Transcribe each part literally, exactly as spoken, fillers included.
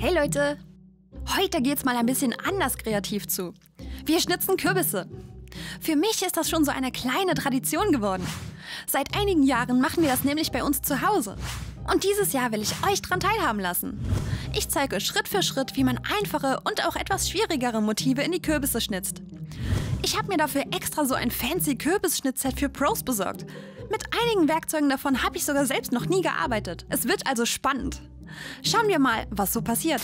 Hey Leute! Heute geht's mal ein bisschen anders kreativ zu. Wir schnitzen Kürbisse. Für mich ist das schon so eine kleine Tradition geworden. Seit einigen Jahren machen wir das nämlich bei uns zu Hause. Und dieses Jahr will ich euch dran teilhaben lassen. Ich zeige euch Schritt für Schritt, wie man einfache und auch etwas schwierigere Motive in die Kürbisse schnitzt. Ich habe mir dafür extra so ein fancy Kürbisschnittset für Pros besorgt. Mit einigen Werkzeugen davon habe ich sogar selbst noch nie gearbeitet. Es wird also spannend. Schauen wir mal, was so passiert.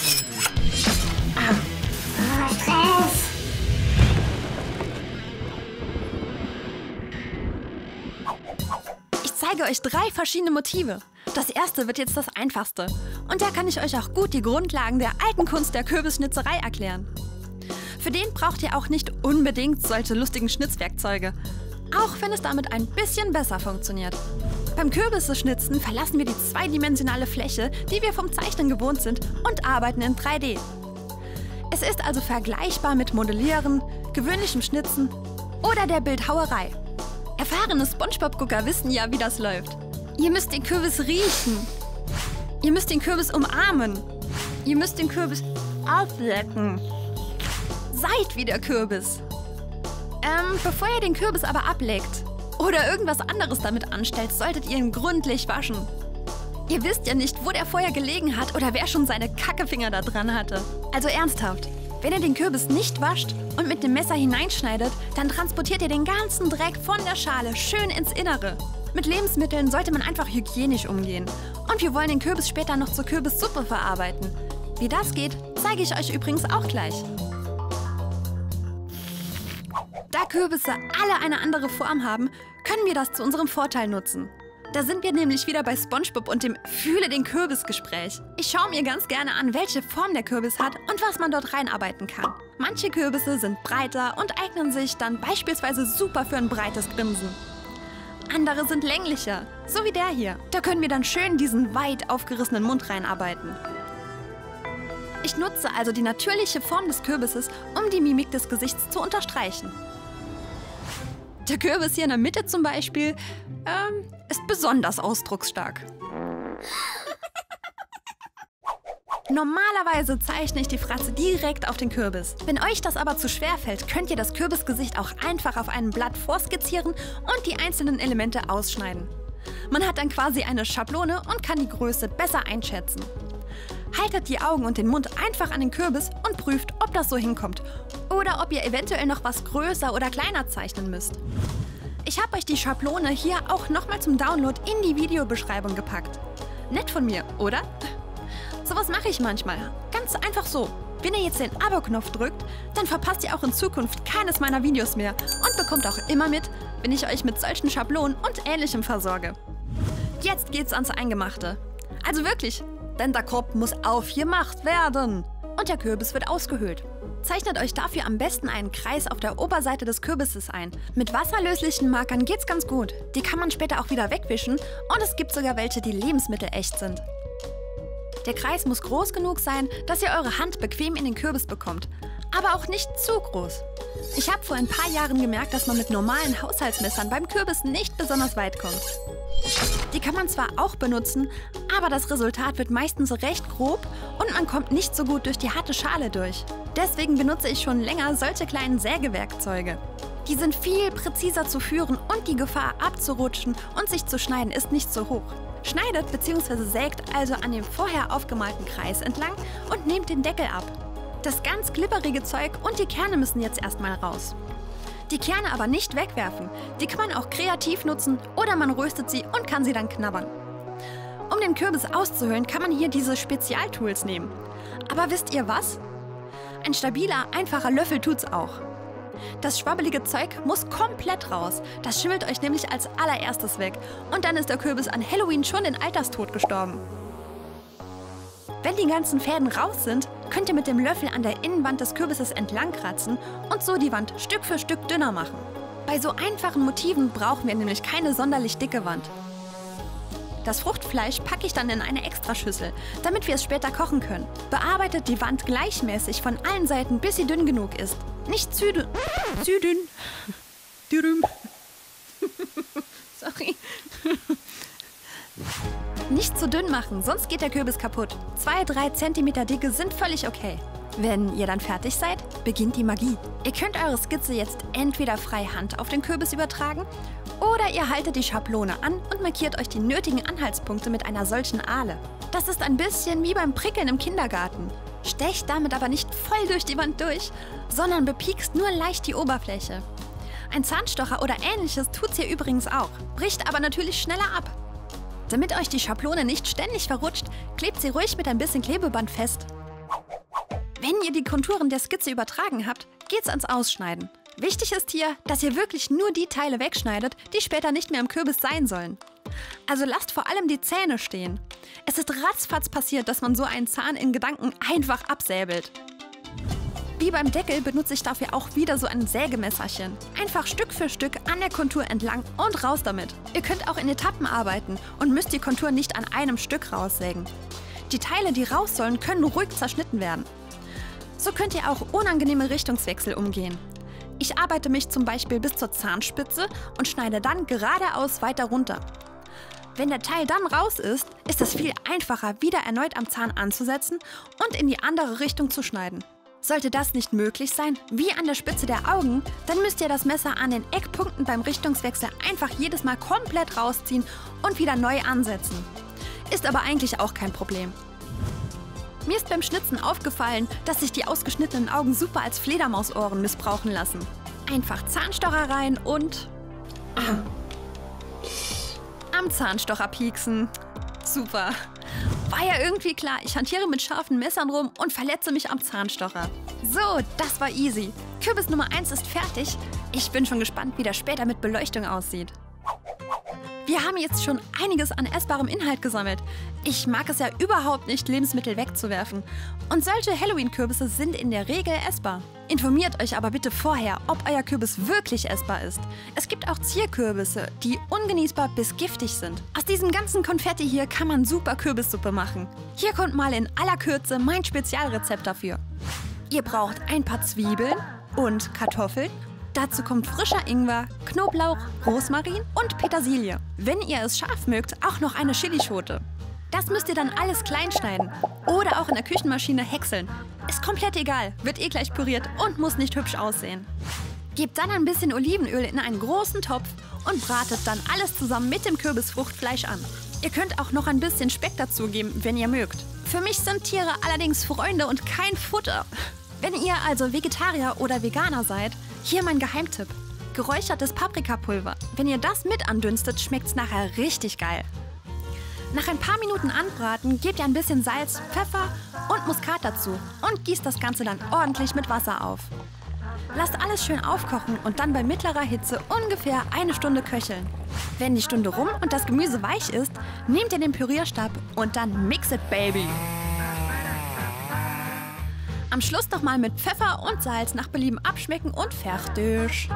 Ich zeige euch drei verschiedene Motive. Das erste wird jetzt das einfachste. Und da kann ich euch auch gut die Grundlagen der alten Kunst der Kürbisschnitzerei erklären. Für den braucht ihr auch nicht unbedingt solche lustigen Schnitzwerkzeuge. Auch wenn es damit ein bisschen besser funktioniert. Beim Kürbisseschnitzen verlassen wir die zweidimensionale Fläche, die wir vom Zeichnen gewohnt sind, und arbeiten in drei D. Es ist also vergleichbar mit Modellieren, gewöhnlichem Schnitzen oder der Bildhauerei. Erfahrene SpongeBob-Gucker wissen ja, wie das läuft. Ihr müsst den Kürbis riechen. Ihr müsst den Kürbis umarmen. Ihr müsst den Kürbis ablecken. Seid wie der Kürbis. Ähm, bevor ihr den Kürbis aber ableckt oder irgendwas anderes damit anstellt, solltet ihr ihn gründlich waschen. Ihr wisst ja nicht, wo der vorher gelegen hat oder wer schon seine Kackefinger da dran hatte. Also ernsthaft, wenn ihr den Kürbis nicht wascht und mit dem Messer hineinschneidet, dann transportiert ihr den ganzen Dreck von der Schale schön ins Innere. Mit Lebensmitteln sollte man einfach hygienisch umgehen. Und wir wollen den Kürbis später noch zur Kürbissuppe verarbeiten. Wie das geht, zeige ich euch übrigens auch gleich. Da Kürbisse alle eine andere Form haben, können wir das zu unserem Vorteil nutzen. Da sind wir nämlich wieder bei SpongeBob und dem Fühle-den-Kürbis-Gespräch. Ich schaue mir ganz gerne an, welche Form der Kürbis hat und was man dort reinarbeiten kann. Manche Kürbisse sind breiter und eignen sich dann beispielsweise super für ein breites Grinsen. Andere sind länglicher, so wie der hier. Da können wir dann schön diesen weit aufgerissenen Mund reinarbeiten. Ich nutze also die natürliche Form des Kürbisses, um die Mimik des Gesichts zu unterstreichen. Der Kürbis hier in der Mitte zum Beispiel ähm, ist besonders ausdrucksstark. Normalerweise zeichne ich die Fratze direkt auf den Kürbis. Wenn euch das aber zu schwer fällt, könnt ihr das Kürbisgesicht auch einfach auf einem Blatt vorskizzieren und die einzelnen Elemente ausschneiden. Man hat dann quasi eine Schablone und kann die Größe besser einschätzen. Haltet die Augen und den Mund einfach an den Kürbis und prüft, ob das so hinkommt. Oder ob ihr eventuell noch was größer oder kleiner zeichnen müsst. Ich habe euch die Schablone hier auch nochmal zum Download in die Videobeschreibung gepackt. Nett von mir, oder? Sowas mache ich manchmal. Ganz einfach so. Wenn ihr jetzt den Abo-Knopf drückt, dann verpasst ihr auch in Zukunft keines meiner Videos mehr und bekommt auch immer mit, wenn ich euch mit solchen Schablonen und Ähnlichem versorge. Jetzt geht's ans Eingemachte. Also wirklich, denn der Kopf muss aufgemacht werden. Und der Kürbis wird ausgehöhlt. Zeichnet euch dafür am besten einen Kreis auf der Oberseite des Kürbisses ein. Mit wasserlöslichen Markern geht's ganz gut. Die kann man später auch wieder wegwischen und es gibt sogar welche, die lebensmittelecht sind. Der Kreis muss groß genug sein, dass ihr eure Hand bequem in den Kürbis bekommt. Aber auch nicht zu groß. Ich habe vor ein paar Jahren gemerkt, dass man mit normalen Haushaltsmessern beim Kürbis nicht besonders weit kommt. Die kann man zwar auch benutzen, aber das Resultat wird meistens recht grob und man kommt nicht so gut durch die harte Schale durch. Deswegen benutze ich schon länger solche kleinen Sägewerkzeuge. Die sind viel präziser zu führen und die Gefahr abzurutschen und sich zu schneiden ist nicht so hoch. Schneidet bzw. sägt also an dem vorher aufgemalten Kreis entlang und nehmt den Deckel ab. Das ganz glibberige Zeug und die Kerne müssen jetzt erstmal raus. Die Kerne aber nicht wegwerfen. Die kann man auch kreativ nutzen oder man röstet sie und kann sie dann knabbern. Um den Kürbis auszuhöhlen, kann man hier diese Spezialtools nehmen. Aber wisst ihr was? Ein stabiler, einfacher Löffel tut's auch. Das schwabbelige Zeug muss komplett raus. Das schimmelt euch nämlich als allererstes weg. Und dann ist der Kürbis an Halloween schon den Alterstod gestorben. Wenn die ganzen Fäden raus sind, könnt ihr mit dem Löffel an der Innenwand des Kürbisses entlang kratzen und so die Wand Stück für Stück dünner machen. Bei so einfachen Motiven brauchen wir nämlich keine sonderlich dicke Wand. Das Fruchtfleisch packe ich dann in eine Extraschüssel, damit wir es später kochen können. Bearbeitet die Wand gleichmäßig von allen Seiten, bis sie dünn genug ist. Nicht zu dünn. Zu dünn. Dürüm. Sorry. Nicht zu dünn machen, sonst geht der Kürbis kaputt. zwei bis drei Zentimeter Dicke sind völlig okay. Wenn ihr dann fertig seid, beginnt die Magie. Ihr könnt eure Skizze jetzt entweder frei Hand auf den Kürbis übertragen oder ihr haltet die Schablone an und markiert euch die nötigen Anhaltspunkte mit einer solchen Ahle. Das ist ein bisschen wie beim Prickeln im Kindergarten. Stecht damit aber nicht voll durch die Wand durch, sondern bepiekst nur leicht die Oberfläche. Ein Zahnstocher oder ähnliches tut's hier übrigens auch, bricht aber natürlich schneller ab. Damit euch die Schablone nicht ständig verrutscht, klebt sie ruhig mit ein bisschen Klebeband fest. Wenn ihr die Konturen der Skizze übertragen habt, geht's ans Ausschneiden. Wichtig ist hier, dass ihr wirklich nur die Teile wegschneidet, die später nicht mehr im Kürbis sein sollen. Also lasst vor allem die Zähne stehen. Es ist ratzfatz passiert, dass man so einen Zahn in Gedanken einfach absäbelt. Wie beim Deckel benutze ich dafür auch wieder so ein Sägemesserchen. Einfach Stück für Stück an der Kontur entlang und raus damit. Ihr könnt auch in Etappen arbeiten und müsst die Kontur nicht an einem Stück raussägen. Die Teile, die raus sollen, können ruhig zerschnitten werden. So könnt ihr auch unangenehme Richtungswechsel umgehen. Ich arbeite mich zum Beispiel bis zur Zahnspitze und schneide dann geradeaus weiter runter. Wenn der Teil dann raus ist, ist es viel einfacher, wieder erneut am Zahn anzusetzen und in die andere Richtung zu schneiden. Sollte das nicht möglich sein, wie an der Spitze der Augen, dann müsst ihr das Messer an den Eckpunkten beim Richtungswechsel einfach jedes Mal komplett rausziehen und wieder neu ansetzen. Ist aber eigentlich auch kein Problem. Mir ist beim Schnitzen aufgefallen, dass sich die ausgeschnittenen Augen super als Fledermausohren missbrauchen lassen. Einfach Zahnstocher rein und am Zahnstocher pieksen. Super. War ja irgendwie klar, ich hantiere mit scharfen Messern rum und verletze mich am Zahnstocher. So, das war easy. Kürbis Nummer eins ist fertig. Ich bin schon gespannt, wie das später mit Beleuchtung aussieht. Wir haben jetzt schon einiges an essbarem Inhalt gesammelt. Ich mag es ja überhaupt nicht, Lebensmittel wegzuwerfen. Und solche Halloween-Kürbisse sind in der Regel essbar. Informiert euch aber bitte vorher, ob euer Kürbis wirklich essbar ist. Es gibt auch Zierkürbisse, die ungenießbar bis giftig sind. Aus diesem ganzen Konfetti hier kann man super Kürbissuppe machen. Hier kommt mal in aller Kürze mein Spezialrezept dafür. Ihr braucht ein paar Zwiebeln und Kartoffeln. Dazu kommt frischer Ingwer, Knoblauch, Rosmarin und Petersilie. Wenn ihr es scharf mögt, auch noch eine Chilischote. Das müsst ihr dann alles klein schneiden oder auch in der Küchenmaschine häckseln. Ist komplett egal, wird eh gleich püriert und muss nicht hübsch aussehen. Gebt dann ein bisschen Olivenöl in einen großen Topf und bratet dann alles zusammen mit dem Kürbisfruchtfleisch an. Ihr könnt auch noch ein bisschen Speck dazugeben, wenn ihr mögt. Für mich sind Tiere allerdings Freunde und kein Futter. Wenn ihr also Vegetarier oder Veganer seid, hier mein Geheimtipp. Geräuchertes Paprikapulver. Wenn ihr das mit andünstet, schmeckt's nachher richtig geil. Nach ein paar Minuten anbraten gebt ihr ein bisschen Salz, Pfeffer und Muskat dazu und gießt das Ganze dann ordentlich mit Wasser auf. Lasst alles schön aufkochen und dann bei mittlerer Hitze ungefähr eine Stunde köcheln. Wenn die Stunde rum und das Gemüse weich ist, nehmt ihr den Pürierstab und dann mix it, baby! Am Schluss nochmal mit Pfeffer und Salz nach Belieben abschmecken und fertig.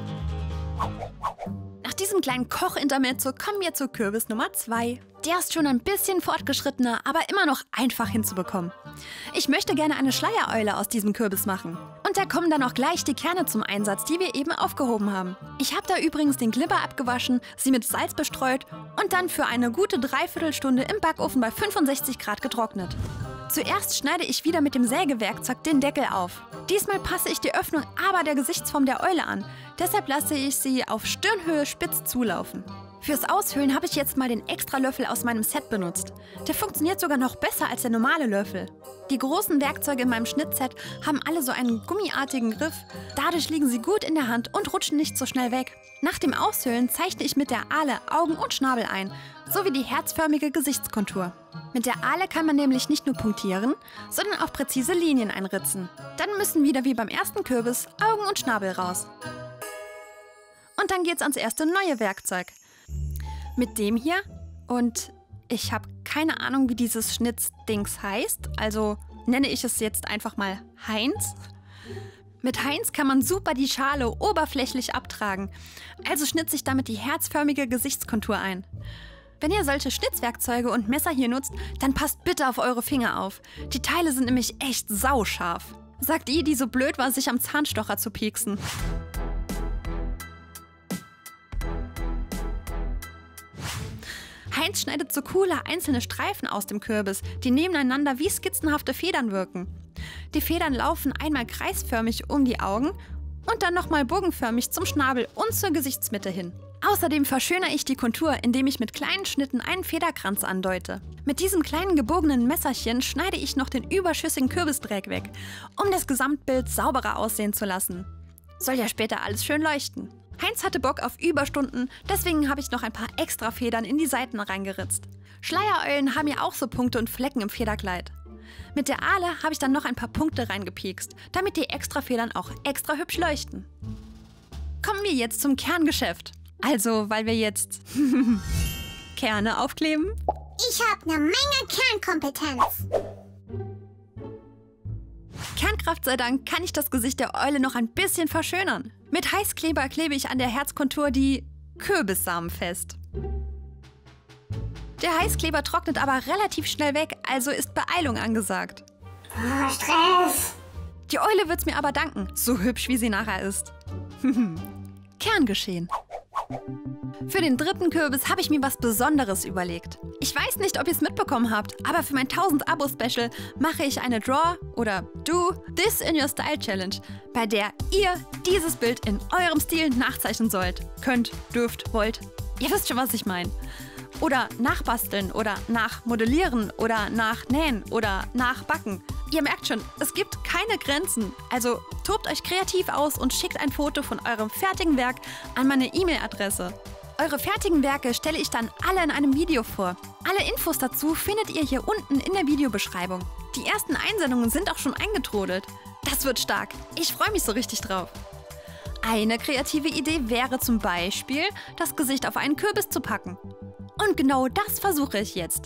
Nach diesem kleinen Kochintermezzo kommen wir zu Kürbis Nummer zwei. Der ist schon ein bisschen fortgeschrittener, aber immer noch einfach hinzubekommen. Ich möchte gerne eine Schleiereule aus diesem Kürbis machen. Und da kommen dann auch gleich die Kerne zum Einsatz, die wir eben aufgehoben haben. Ich habe da übrigens den Glibber abgewaschen, sie mit Salz bestreut und dann für eine gute Dreiviertelstunde im Backofen bei fünfundsechzig Grad getrocknet. Zuerst schneide ich wieder mit dem Sägewerkzeug den Deckel auf. Diesmal passe ich die Öffnung aber der Gesichtsform der Eule an. Deshalb lasse ich sie auf Stirnhöhe spitz zulaufen. Fürs Aushöhlen habe ich jetzt mal den Extralöffel aus meinem Set benutzt. Der funktioniert sogar noch besser als der normale Löffel. Die großen Werkzeuge in meinem Schnittset haben alle so einen gummiartigen Griff. Dadurch liegen sie gut in der Hand und rutschen nicht so schnell weg. Nach dem Aushöhlen zeichne ich mit der Ahle Augen und Schnabel ein, sowie die herzförmige Gesichtskontur. Mit der Ahle kann man nämlich nicht nur punktieren, sondern auch präzise Linien einritzen. Dann müssen wieder wie beim ersten Kürbis Augen und Schnabel raus. Und dann geht's ans erste neue Werkzeug. Mit dem hier, und ich habe keine Ahnung, wie dieses Schnittdings heißt, also nenne ich es jetzt einfach mal Heinz. Mit Heinz kann man super die Schale oberflächlich abtragen, also schnitze ich damit die herzförmige Gesichtskontur ein. Wenn ihr solche Schnitzwerkzeuge und Messer hier nutzt, dann passt bitte auf eure Finger auf. Die Teile sind nämlich echt sauscharf. Sagt die, die so blöd war, sich am Zahnstocher zu pieksen. Heinz schneidet so coole einzelne Streifen aus dem Kürbis, die nebeneinander wie skizzenhafte Federn wirken. Die Federn laufen einmal kreisförmig um die Augen und dann nochmal bogenförmig zum Schnabel und zur Gesichtsmitte hin. Außerdem verschönere ich die Kontur, indem ich mit kleinen Schnitten einen Federkranz andeute. Mit diesem kleinen gebogenen Messerchen schneide ich noch den überschüssigen Kürbisdreck weg, um das Gesamtbild sauberer aussehen zu lassen. Soll ja später alles schön leuchten. Heinz hatte Bock auf Überstunden, deswegen habe ich noch ein paar extra Federn in die Seiten reingeritzt. Schleiereulen haben ja auch so Punkte und Flecken im Federkleid. Mit der Aale habe ich dann noch ein paar Punkte reingepiekst, damit die extra Federn auch extra hübsch leuchten. Kommen wir jetzt zum Kerngeschäft. Also, weil wir jetzt Kerne aufkleben. Ich habe eine Menge Kernkompetenz. Kernkraft sei Dank kann ich das Gesicht der Eule noch ein bisschen verschönern. Mit Heißkleber klebe ich an der Herzkontur die Kürbissamen fest. Der Heißkleber trocknet aber relativ schnell weg, also ist Beeilung angesagt. Oh, Stress. Die Eule wird's mir aber danken, so hübsch wie sie nachher ist. Kerngeschehen. Für den dritten Kürbis habe ich mir was Besonderes überlegt. Ich weiß nicht, ob ihr es mitbekommen habt, aber für mein tausend Abo-Special mache ich eine Draw oder Do This in Your Style Challenge, bei der ihr dieses Bild in eurem Stil nachzeichnen sollt. Könnt, dürft, wollt. Ihr wisst schon, was ich meine. Oder nachbasteln oder nachmodellieren oder nachnähen oder nachbacken. Ihr merkt schon, es gibt keine Grenzen. Also tobt euch kreativ aus und schickt ein Foto von eurem fertigen Werk an meine E-Mail-Adresse. Eure fertigen Werke stelle ich dann alle in einem Video vor. Alle Infos dazu findet ihr hier unten in der Videobeschreibung. Die ersten Einsendungen sind auch schon eingetrudelt. Das wird stark. Ich freue mich so richtig drauf. Eine kreative Idee wäre zum Beispiel, das Gesicht auf einen Kürbis zu packen. Und genau das versuche ich jetzt.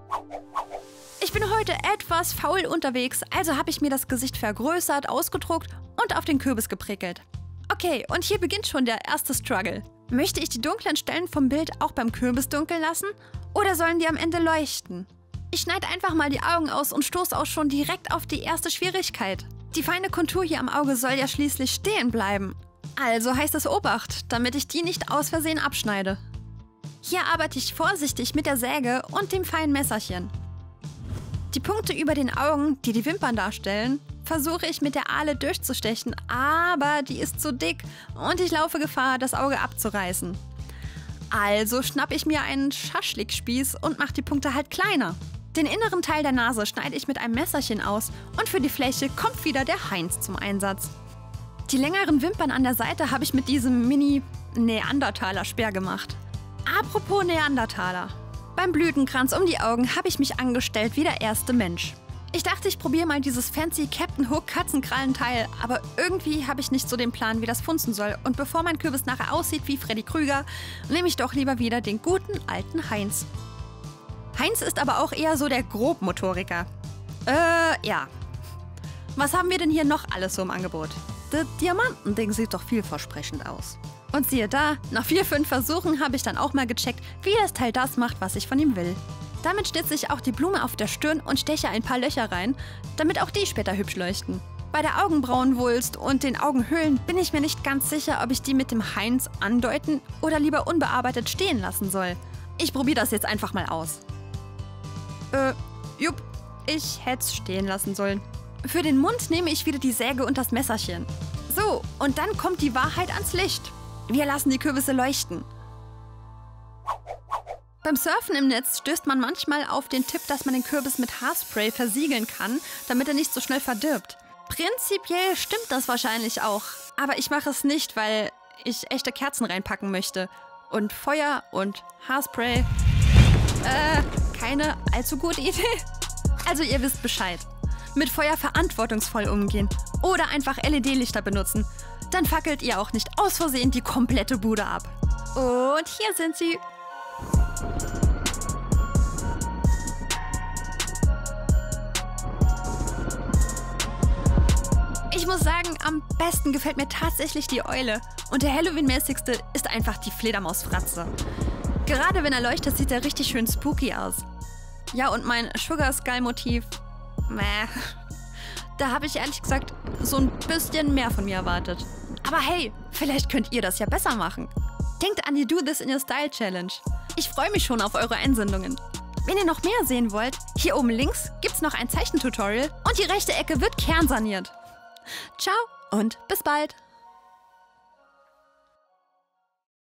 Ich bin heute etwas faul unterwegs, also habe ich mir das Gesicht vergrößert, ausgedruckt und auf den Kürbis geprickelt. Okay, und hier beginnt schon der erste Struggle. Möchte ich die dunklen Stellen vom Bild auch beim Kürbis dunkel lassen oder sollen die am Ende leuchten? Ich schneide einfach mal die Augen aus und stoße auch schon direkt auf die erste Schwierigkeit. Die feine Kontur hier am Auge soll ja schließlich stehen bleiben. Also heißt es Obacht, damit ich die nicht aus Versehen abschneide. Hier arbeite ich vorsichtig mit der Säge und dem feinen Messerchen. Die Punkte über den Augen, die die Wimpern darstellen, versuche ich mit der Aale durchzustechen, aber die ist zu dick und ich laufe Gefahr, das Auge abzureißen. Also schnappe ich mir einen Schaschlikspieß und mache die Punkte halt kleiner. Den inneren Teil der Nase schneide ich mit einem Messerchen aus und für die Fläche kommt wieder der Heinz zum Einsatz. Die längeren Wimpern an der Seite habe ich mit diesem Mini-Neandertaler-Speer gemacht. Apropos Neandertaler. Beim Blütenkranz um die Augen habe ich mich angestellt wie der erste Mensch. Ich dachte, ich probiere mal dieses fancy Captain Hook Katzenkrallenteil, aber irgendwie habe ich nicht so den Plan, wie das funzen soll. Und bevor mein Kürbis nachher aussieht wie Freddy Krüger, nehme ich doch lieber wieder den guten alten Heinz. Heinz ist aber auch eher so der Grobmotoriker. Äh, ja. Was haben wir denn hier noch alles so im Angebot? Das Diamantending sieht doch vielversprechend aus. Und siehe da, nach vier, fünf Versuchen habe ich dann auch mal gecheckt, wie das Teil das macht, was ich von ihm will. Damit schnitze ich auch die Blume auf der Stirn und steche ein paar Löcher rein, damit auch die später hübsch leuchten. Bei der Augenbrauenwulst und den Augenhöhlen bin ich mir nicht ganz sicher, ob ich die mit dem Heinz andeuten oder lieber unbearbeitet stehen lassen soll. Ich probiere das jetzt einfach mal aus. Äh, jupp, ich hätte es stehen lassen sollen. Für den Mund nehme ich wieder die Säge und das Messerchen. So, und dann kommt die Wahrheit ans Licht. Wir lassen die Kürbisse leuchten. Beim Surfen im Netz stößt man manchmal auf den Tipp, dass man den Kürbis mit Haarspray versiegeln kann, damit er nicht so schnell verdirbt. Prinzipiell stimmt das wahrscheinlich auch, aber ich mache es nicht, weil ich echte Kerzen reinpacken möchte. Und Feuer und Haarspray, äh, keine allzu gute Idee. Also ihr wisst Bescheid. Mit Feuer verantwortungsvoll umgehen oder einfach L E D-Lichter benutzen. Dann fackelt ihr auch nicht aus Versehen die komplette Bude ab. Und hier sind sie. Ich muss sagen, am besten gefällt mir tatsächlich die Eule. Und der Halloween-mäßigste ist einfach die Fledermausfratze. Gerade wenn er leuchtet, sieht er richtig schön spooky aus. Ja, und mein Sugar Skull-Motiv, meh. Da habe ich ehrlich gesagt so ein bisschen mehr von mir erwartet. Aber hey, vielleicht könnt ihr das ja besser machen. Denkt an die Do This in Your Style Challenge. Ich freue mich schon auf eure Einsendungen. Wenn ihr noch mehr sehen wollt, hier oben links gibt's noch ein Zeichentutorial und die rechte Ecke wird kernsaniert. Ciao und bis bald!